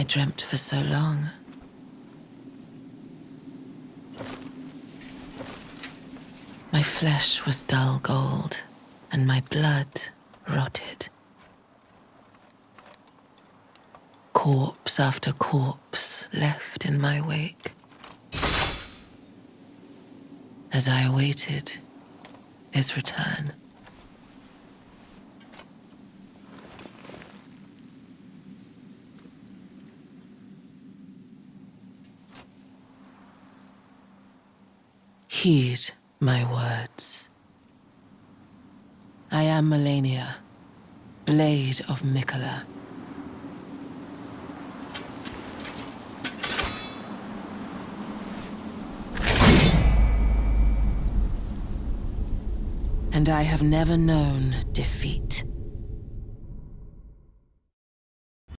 I dreamt for so long. My flesh was dull gold, and my blood rotted. Corpse after corpse left in my wake, as I awaited his return. Heed my words. I am Malenia, Blade of Miquella. And I have never known defeat.